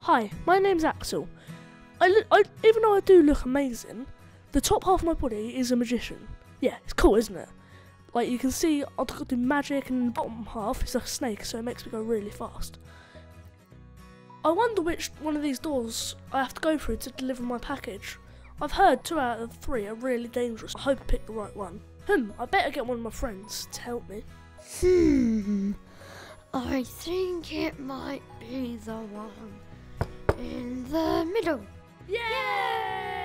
Hi, my name's Axel. Even though I do look amazing, the top half of my body is a magician. Yeah, it's cool, isn't it? Like, you can see I've do magic, and the bottom half is like a snake, so it makes me go really fast. I wonder which one of these doors I have to go through to deliver my package. I've heard 2 out of 3 are really dangerous. I hope I pick the right one. I better get one of my friends to help me. I think it might be the one in the middle. Yay!